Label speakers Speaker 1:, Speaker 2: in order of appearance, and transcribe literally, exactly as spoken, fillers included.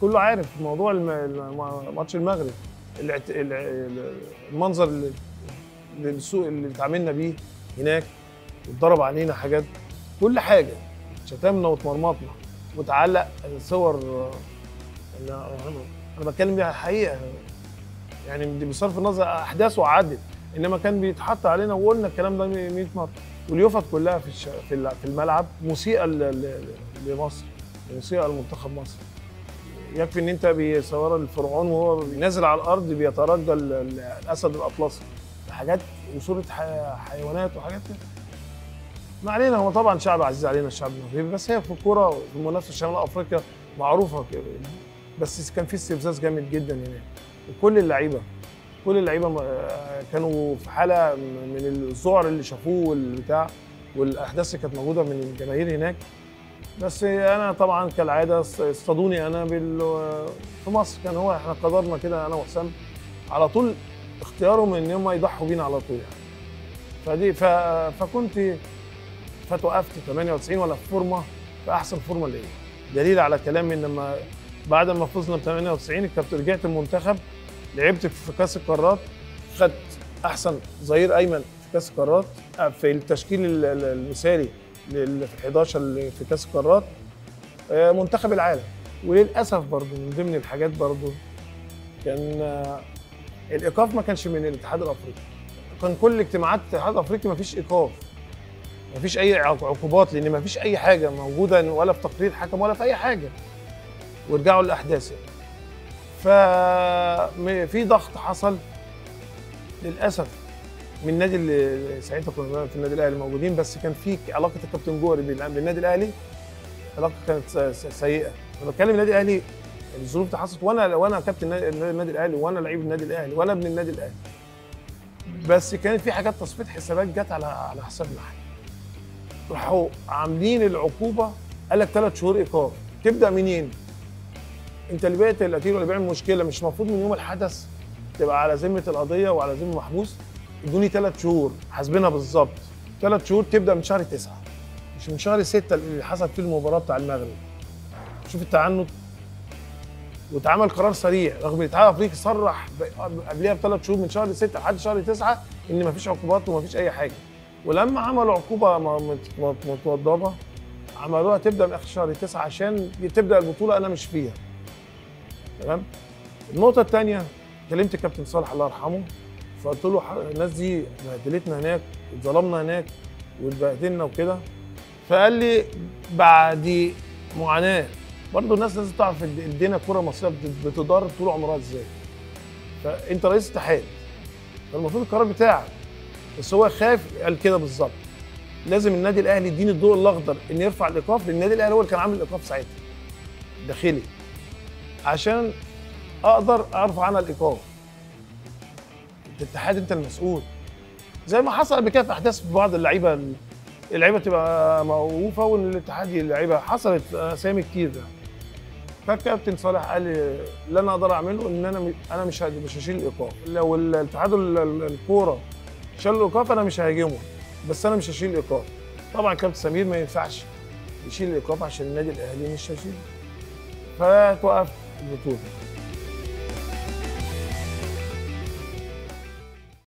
Speaker 1: كله عارف موضوع الم- الم- ماتش المغرب، الاعت- ال- المنظر اللي للسوق اللي اتعاملنا بيه هناك، واتضرب علينا حاجات، كل حاجه، شتمنا واتمرمطنا وتعلق صور. انا أنا بتكلم بيها حقيقه، يعني بصرف النظر احداث وعدت، انما كان بيتحط علينا وقلنا الكلام ده مية مره. واليوفط كلها في الش... في ال- في الملعب مسيئه ل- ل- لمصر، مسيئه لمنتخب مصر. يكفي ان انت بيصور الفرعون وهو نازل على الارض بيترجى ال- ال- الاسد الاطلسي، حاجات وصوره ح- حيوانات وحاجات كده. ما علينا، هو طبعا شعب عزيز علينا الشعب المغربي، بس هي في الكوره في المنافسه شمال افريقيا معروفه كده. بس كان في استفزاز جامد جدا هناك، وكل اللعيبه كل اللعيبه م- آه، كانوا في حاله من الذعر اللي شافوه والبتاع، والاحداث اللي كانت موجوده من الجماهير هناك. بس انا طبعا كالعاده اصطادوني انا بال في مصر، كان هو احنا قدرنا كده انا وحسام على طول اختيارهم ان هم يضحوا بينا على طول يعني. فدي ف... فكنت فتوقفت ثمانية وتسعين ولا في فورمه، في احسن فورمه ليا. دليل على كلامي ان لما بعد ما فزنا ب ثمانية وتسعين الكابتن رجعت المنتخب، لعبت في كاس القارات، خدت احسن ظهير ايمن في كاس القارات في التشكيل ال- ال- المثالي لل- في الحداشر اللي في كاس القارات، آه، منتخب العالم. وللاسف برضو من ضمن الحاجات برضو كان آه، الايقاف ما كانش من الاتحاد الافريقي. كان كل اجتماعات الاتحاد الافريقي ما فيش ايقاف، ما فيش اي عق- عقوبات، لان ما فيش اي حاجه موجوده ولا في تقرير حكم ولا في اي حاجه. ورجعوا للاحداث يعني. ففي ضغط حصل للاسف من النادي اللي ساعتها كنا في النادي الاهلي موجودين، بس كان في علاقه الكابتن جوهري بال- بالنادي الاهلي علاقه كانت س- س- سيئه. انا بتكلم النادي الاهلي الظروف دي حصلت وانا وانا كابتن النادي النادي الاهلي وانا لعيب النادي الاهلي وانا ابن النادي الاهلي، بس كانت في حاجات تصفيه حسابات جت على على حسابنا احنا. راحوا عاملين العقوبه، قال لك ثلاث شهور ايقاف. تبدا منين؟ انت اللي بقيت القتيل ولا بيعمل مشكله، مش المفروض من يوم الحدث تبقى على ذمه القضيه وعلى ذمه محبوس؟ ادوني ثلاث شهور حاسبينها بالظبط، ثلاث شهور تبدا من شهر تسعة مش من شهر ستة اللي حصل فيه المباراه بتاع المغرب. شوف التعنت. واتعمل قرار سريع رغم ان الاتحاد الافريقي صرح ب- قبلها بثلاث شهور من شهر ستة لحد شهر تسعة ان مفيش عقوبات ومفيش اي حاجه. ولما عملوا عقوبه م- مت- متوضبه عملوها تبدا من اخر شهر تسعة عشان تبدا البطوله انا مش فيها. تمام. النقطه الثانيه، كلمت الكابتن صالح الله يرحمه، فقلت له ح- الناس دي بهدلتنا هناك واتظلمنا هناك واتبهدلنا وكده. فقال لي بعد معاناه برضه الناس لازم تعرف اد- ادينا الكره المصريه بت- بتدار طول عمرها ازاي. فانت رئيس اتحاد، فالمفروض القرار بتاعك، بس هو خايف قال كده بالظبط. لازم النادي الاهلي يديني الضوء الاخضر ان يرفع الايقاف، لان النادي الاهلي هو اللي كان عامل الايقاف ساعتها داخلي، عشان اقدر ارفع عنها الايقاف. الاتحاد انت المسؤول، زي ما حصل قبل كده في احداث في بعض اللعيبه، اللعيبه تبقى موقوفه والاتحاد اللعيبه حصلت اسامي كتير. فالكابتن صالح قال لي اللي انا اقدر اعمله ان انا م- انا مش هد- مش هشيل الايقاف. لو الاتحاد ال- ال- الكوره شال الايقاف انا مش ههاجمه، بس انا مش هشيل الايقاف. طبعا كابتن سمير ما ينفعش يشيل الايقاف عشان النادي الاهلي مش هيشيل، فتوقف البطوله.